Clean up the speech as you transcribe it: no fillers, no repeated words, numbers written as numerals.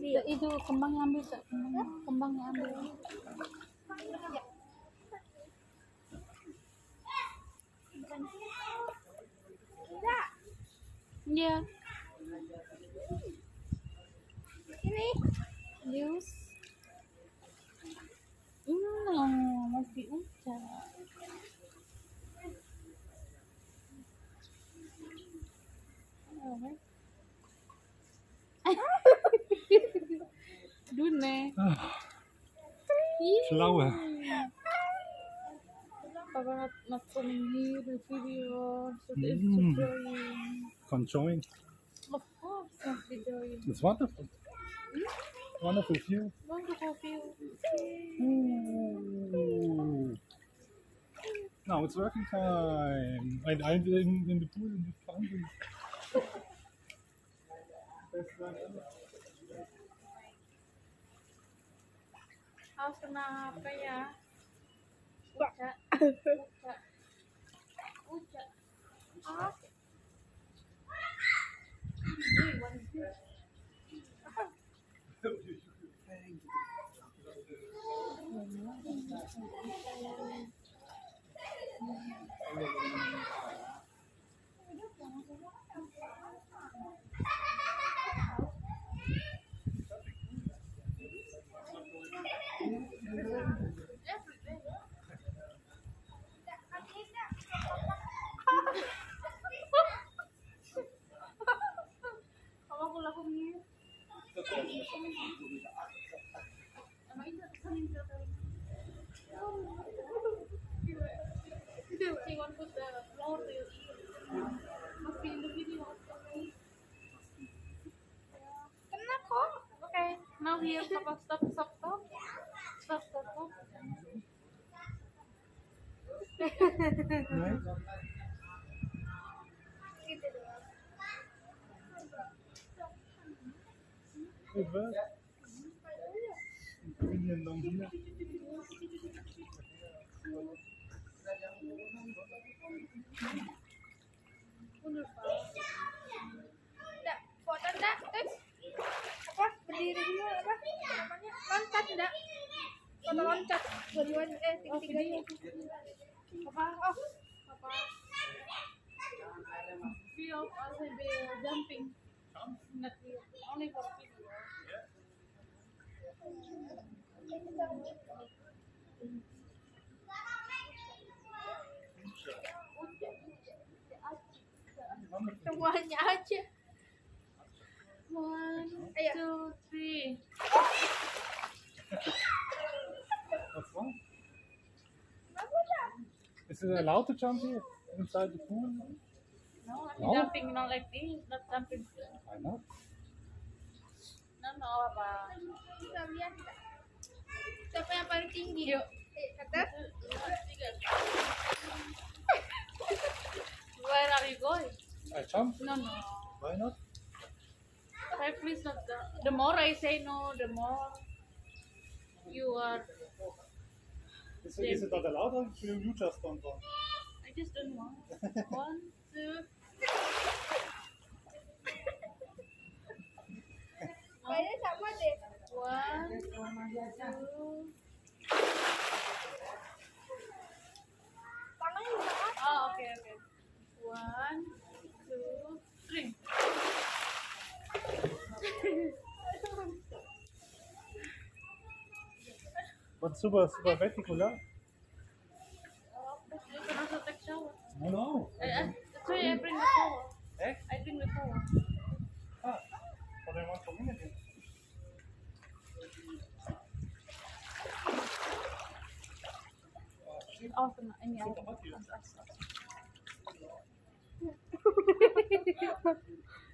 Itu kembangnya ambil tak? Kembangnya ambil. Iya. Ini. Lius. Masih hujan. Dune. Schlauer. Papa not coming here the video, so it's enjoying. Conjoined. Of course, not enjoying. It's wonderful. Wonderful view. Wonderful view. Ooh. Now it's working time. I'm in the pool in the fountain. Harus kenapa ya? Uca. Ah. Okay, now here, stop. Right? Good work. Bring along here. Enggak, foto enggak? Terus apa? Berdiri dulu apa? Namanya loncat enggak? Foto loncat. Dua-duanya tiga-tiganya. Apa? Oh, Apa? Video of us jumping. Not video, only for video. semuanya aja. 1, Ayo. 2, 3. What's wrong? Bagus. Is it allowed to jump here inside the pool? No, I'm No? jumping not like this, not jumping. Why not? No, apa? Bisa lihat enggak? Siapa yang paling tinggi? Yuk. Kata. Where are you going? I jump? No. Why not? I please not. The more I say no, the more you are. Is it not allowed or you just don't want? I just don't want. 1, 2. Kayaknya sama deh. 1, 2. Tangannya bisa apa? Oh, okay. 1, 2, 3. But super vertical. You can also take shower. No. That's why I bring the shower. Eh? I bring the shower. Ah, but I want community. Oh, kena ini Super aku. hot here.